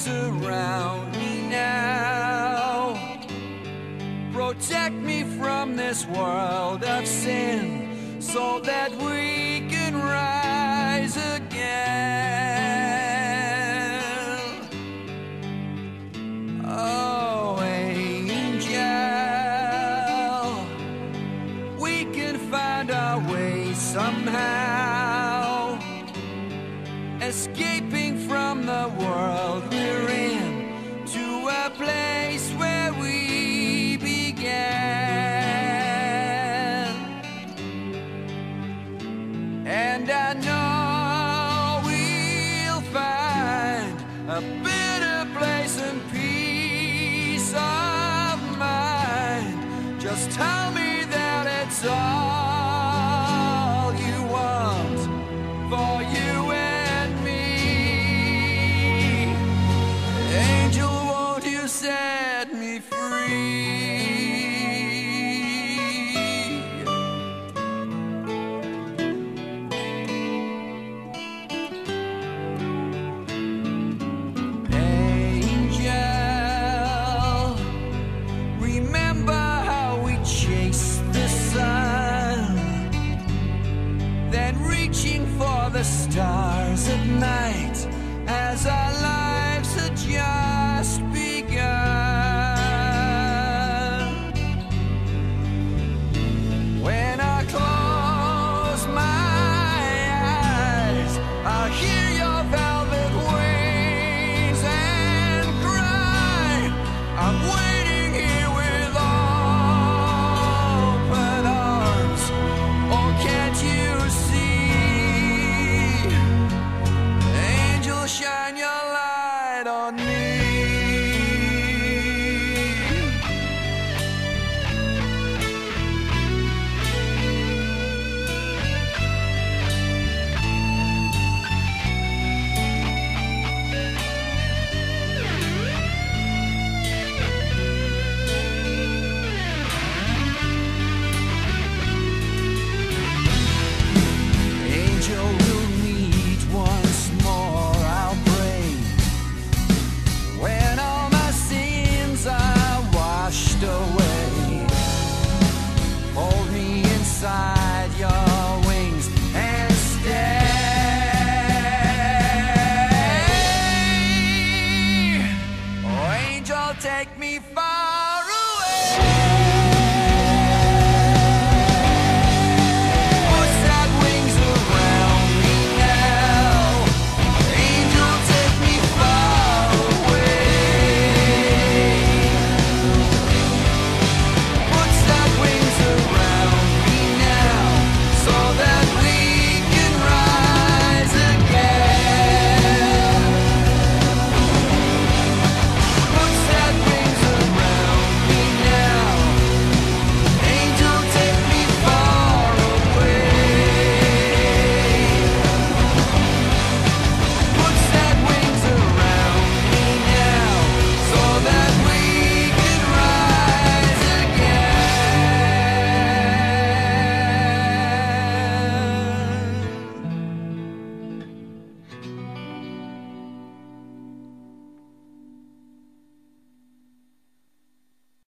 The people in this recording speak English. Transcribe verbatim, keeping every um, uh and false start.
surround me now. Protect me from this world of sin, so that we can rise again. Oh, angel, we can find our way somehow, escaping from the world we're in, to a place where we began. And I know we'll find a better place and peace of mind. Just tell me that it's all you want for you and me. Angel, won't you set me free? The stars.